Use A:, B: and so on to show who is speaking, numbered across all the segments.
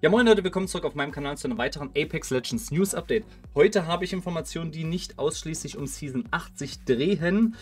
A: Ja moin Leute, willkommen zurück auf meinem Kanal zu einem weiteren Apex Legends News Update. Heute habe ich Informationen, die nicht ausschließlich um Season 8 sich drehen.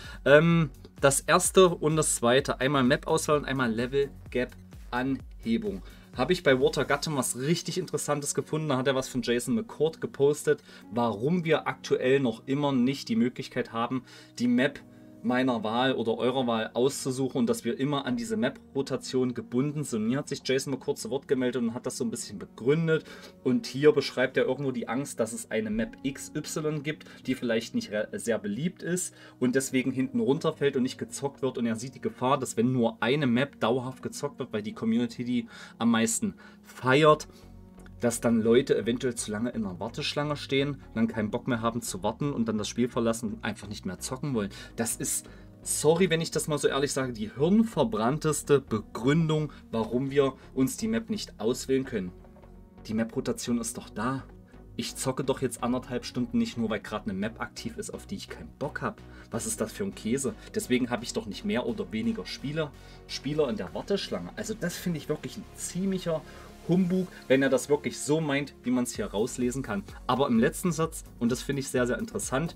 A: Das erste und das zweite, einmal Map-Auswahl und einmal Level Gap Anhebung. Habe ich bei Watergattem was richtig Interessantes gefunden. Da hat er was von Jason McCord gepostet, warum wir aktuell noch immer nicht die Möglichkeit haben, die Map meiner Wahl oder eurer Wahl auszusuchen und dass wir immer an diese Map-Rotation gebunden sind. Und hier hat sich Jason McCord zu Wort gemeldet und hat das so ein bisschen begründet. Und hier beschreibt er irgendwo die Angst, dass es eine Map XY gibt, die vielleicht nicht sehr beliebt ist und deswegen hinten runterfällt und nicht gezockt wird. Und er sieht die Gefahr, dass wenn nur eine Map dauerhaft gezockt wird, weil die Community die am meisten feiert, dass dann Leute eventuell zu lange in einer Warteschlange stehen, dann keinen Bock mehr haben zu warten und dann das Spiel verlassen und einfach nicht mehr zocken wollen. Das ist, sorry, wenn ich das mal so ehrlich sage, die hirnverbrannteste Begründung, warum wir uns die Map nicht auswählen können. Die Map-Rotation ist doch da. Ich zocke doch jetzt 1,5 Stunden nicht nur, weil gerade eine Map aktiv ist, auf die ich keinen Bock habe. Was ist das für ein Käse? Deswegen habe ich doch nicht mehr oder weniger Spieler in der Warteschlange. Also das finde ich wirklich ein ziemlicher Humbug, wenn er das wirklich so meint, wie man es hier rauslesen kann. Aber im letzten Satz, und das finde ich sehr, sehr interessant,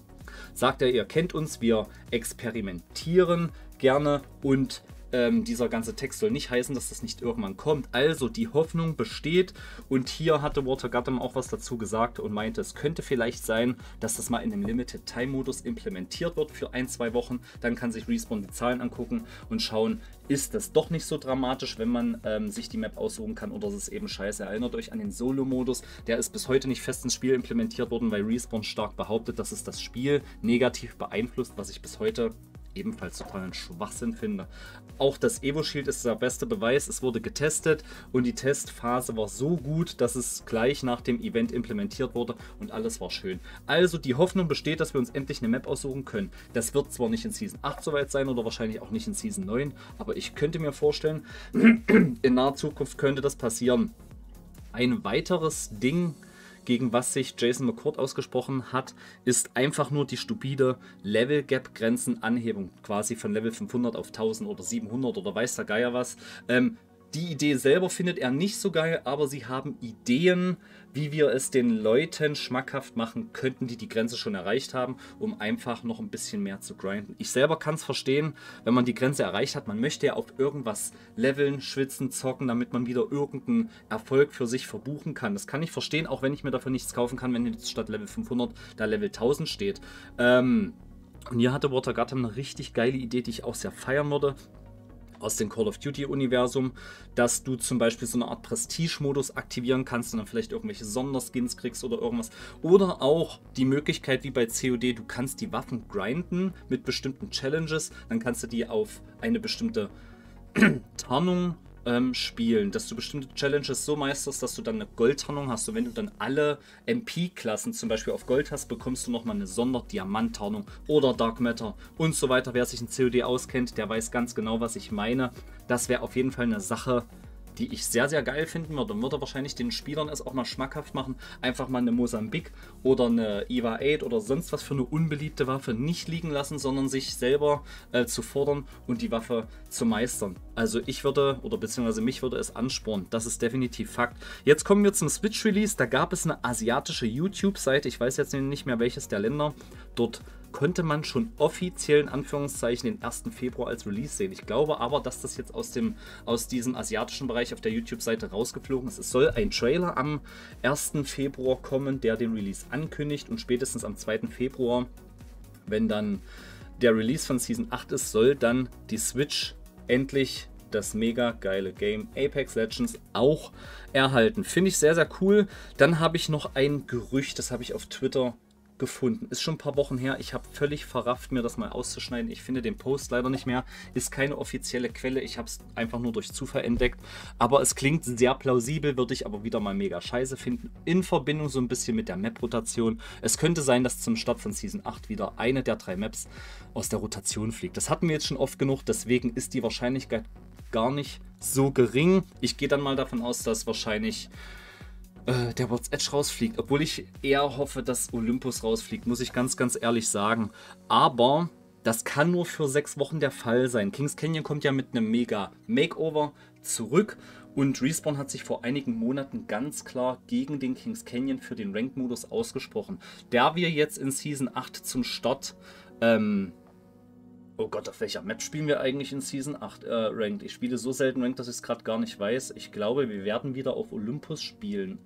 A: sagt er, ihr kennt uns, wir experimentieren gerne und dieser ganze Text soll nicht heißen, dass das nicht irgendwann kommt. Also die Hoffnung besteht und hier hatte Watergattem auch was dazu gesagt und meinte, es könnte vielleicht sein, dass das mal in dem Limited Time Modus implementiert wird für 1-2 Wochen. Dann kann sich Respawn die Zahlen angucken und schauen, ist das doch nicht so dramatisch, wenn man sich die Map aussuchen kann oder ist es eben scheiße. Erinnert euch an den Solo-Modus, der ist bis heute nicht fest ins Spiel implementiert worden, weil Respawn stark behauptet, dass es das Spiel negativ beeinflusst, was ich bis heute ebenfalls totalen Schwachsinn finde. Auch das Evo Shield ist der beste Beweis. Es wurde getestet und die Testphase war so gut, dass es gleich nach dem Event implementiert wurde und alles war schön. Also die Hoffnung besteht, dass wir uns endlich eine Map aussuchen können. Das wird zwar nicht in Season 8 soweit sein oder wahrscheinlich auch nicht in Season 9, aber ich könnte mir vorstellen, in naher Zukunft könnte das passieren. Ein weiteres Ding, gegen was sich Jason McCord ausgesprochen hat, ist einfach nur die stupide Level Gap Grenzenanhebung, quasi von Level 500 auf 1000 oder 700 oder weiß der Geier was. Die Idee selber findet er nicht so geil, aber sie haben Ideen, wie wir es den Leuten schmackhaft machen könnten, die die Grenze schon erreicht haben, um einfach noch ein bisschen mehr zu grinden. Ich selber kann es verstehen, wenn man die Grenze erreicht hat, man möchte ja auf irgendwas leveln, schwitzen, zocken, damit man wieder irgendeinen Erfolg für sich verbuchen kann. Das kann ich verstehen, auch wenn ich mir dafür nichts kaufen kann, wenn jetzt statt Level 500 da Level 1000 steht. Und hier hatte Watergattem eine richtig geile Idee, die ich auch sehr feiern würde, aus dem Call of Duty Universum, dass du zum Beispiel so eine Art Prestige-Modus aktivieren kannst und dann vielleicht irgendwelche Sonderskins kriegst oder irgendwas. Oder auch die Möglichkeit wie bei COD, du kannst die Waffen grinden mit bestimmten Challenges, dann kannst du die auf eine bestimmte Tarnung spielen, dass du bestimmte Challenges so meisterst, dass du dann eine Goldtarnung hast. Und wenn du dann alle MP-Klassen zum Beispiel auf Gold hast, bekommst du nochmal eine Sonderdiamant-Tarnung oder Dark Matter und so weiter. Wer sich in COD auskennt, der weiß ganz genau, was ich meine. Das wäre auf jeden Fall eine Sache, die ich sehr, sehr geil finden würde. Und würde wahrscheinlich den Spielern es auch mal schmackhaft machen, einfach mal eine Mosambik oder eine EVA 8 oder sonst was für eine unbeliebte Waffe nicht liegen lassen, sondern sich selber zu fordern und die Waffe zu meistern. Also ich würde, oder beziehungsweise mich würde es anspornen. Das ist definitiv Fakt. Jetzt kommen wir zum Switch-Release. Da gab es eine asiatische YouTube-Seite. Ich weiß jetzt nicht mehr, welches der Länder. Dort konnte man schon offiziell in Anführungszeichen den 1. Februar als Release sehen. Ich glaube aber, dass das jetzt aus diesem asiatischen Bereich auf der YouTube-Seite rausgeflogen ist. Es soll ein Trailer am 1. Februar kommen, der den Release ankündigt und spätestens am 2. Februar, wenn dann der Release von Season 8 ist, soll dann die Switch endlich das mega geile Game Apex Legends auch erhalten. Finde ich sehr, sehr cool. Dann habe ich noch ein Gerücht, das habe ich auf Twitter gefunden. Ist schon ein paar Wochen her. Ich habe völlig verrafft, mir das mal auszuschneiden. Ich finde den Post leider nicht mehr. Ist keine offizielle Quelle. Ich habe es einfach nur durch Zufall entdeckt. Aber es klingt sehr plausibel, würde ich aber wieder mal mega scheiße finden. In Verbindung so ein bisschen mit der Map-Rotation. Es könnte sein, dass zum Start von Season 8 wieder eine der 3 Maps aus der Rotation fliegt. Das hatten wir jetzt schon oft genug. Deswegen ist die Wahrscheinlichkeit gar nicht so gering. Ich gehe dann mal davon aus, dass wahrscheinlich der World's Edge rausfliegt, obwohl ich eher hoffe, dass Olympus rausfliegt, muss ich ganz, ganz ehrlich sagen. Aber das kann nur für 6 Wochen der Fall sein. Kings Canyon kommt ja mit einem mega Makeover zurück Und Respawn hat sich vor einigen Monaten ganz klar gegen den Kings Canyon für den Ranked-Modus ausgesprochen. Da wir jetzt in Season 8 zum Start, oh Gott, auf welcher Map spielen wir eigentlich in Season 8 Ranked? Ich spiele so selten Ranked, dass ich es gerade gar nicht weiß. Ich glaube, wir werden wieder auf Olympus spielen.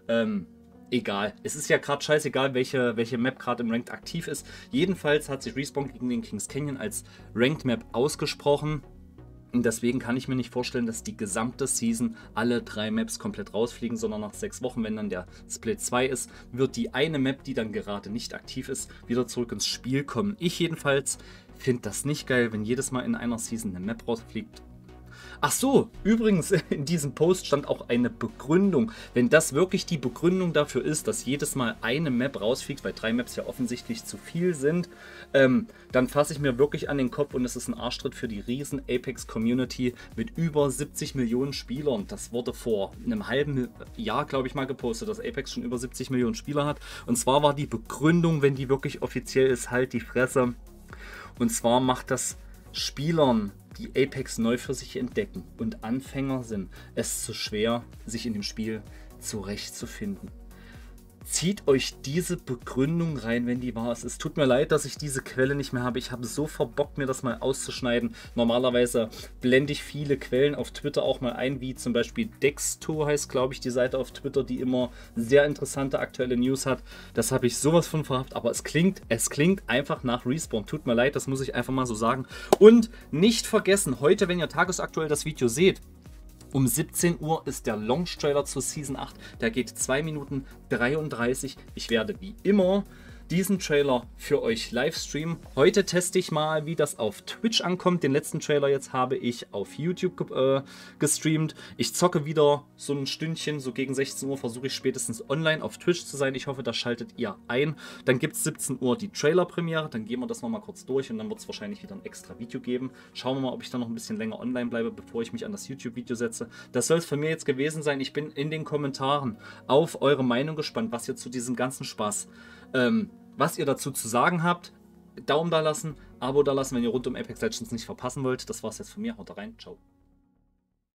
A: Egal. Es ist ja gerade scheißegal, welche Map gerade im Ranked aktiv ist. Jedenfalls hat sich Respawn gegen den Kings Canyon als Ranked Map ausgesprochen. Und deswegen kann ich mir nicht vorstellen, dass die gesamte Season alle 3 Maps komplett rausfliegen, sondern nach 6 Wochen, wenn dann der Split 2 ist, wird die eine Map, die dann gerade nicht aktiv ist, wieder zurück ins Spiel kommen. Ich jedenfalls finde das nicht geil, wenn jedes Mal in einer Season eine Map rausfliegt. Ach so, übrigens, in diesem Post stand auch eine Begründung. Wenn das wirklich die Begründung dafür ist, dass jedes Mal eine Map rausfliegt, weil 3 Maps ja offensichtlich zu viel sind, dann fasse ich mir wirklich an den Kopf und es ist ein Arschtritt für die riesen Apex-Community mit über 70 Millionen Spielern. Das wurde vor einem halben Jahr, glaube ich, mal gepostet, dass Apex schon über 70 Millionen Spieler hat. Und zwar war die Begründung, wenn die wirklich offiziell ist, halt die Fresse. Und zwar macht das Spielern, die Apex neu für sich entdecken und Anfänger sind, es zu schwer, sich in dem Spiel zurechtzufinden. Zieht euch diese Begründung rein, wenn die wahr ist. Es tut mir leid, dass ich diese Quelle nicht mehr habe. Ich habe so verbockt, mir das mal auszuschneiden. Normalerweise blende ich viele Quellen auf Twitter auch mal ein, wie zum Beispiel Dexto heißt, glaube ich, die Seite auf Twitter, die immer sehr interessante aktuelle News hat. Das habe ich sowas von verhaft, aber es klingt einfach nach Respawn. Tut mir leid, das muss ich einfach mal so sagen. Und nicht vergessen, heute, wenn ihr tagesaktuell das Video seht, um 17 Uhr ist der Launch-Trailer zur Season 8. Der geht 2 Minuten 33. Ich werde wie immer diesen Trailer für euch live streamen. Heute teste ich mal, wie das auf Twitch ankommt. Den letzten Trailer jetzt habe ich auf YouTube gestreamt. Ich zocke wieder so ein Stündchen, so gegen 16 Uhr versuche ich spätestens online auf Twitch zu sein. Ich hoffe, das schaltet ihr ein. Dann gibt es 17 Uhr die Trailer-Premiere. Dann gehen wir das nochmal kurz durch und dann wird es wahrscheinlich wieder ein extra Video geben. Schauen wir mal, ob ich dann noch ein bisschen länger online bleibe, bevor ich mich an das YouTube-Video setze. Das soll es von mir jetzt gewesen sein. Ich bin in den Kommentaren auf eure Meinung gespannt, was ihr zu diesem ganzen Spaß was ihr dazu zu sagen habt. Daumen da lassen, Abo da lassen, wenn ihr rund um Apex Legends nicht verpassen wollt. Das war's jetzt von mir. Haut rein. Ciao.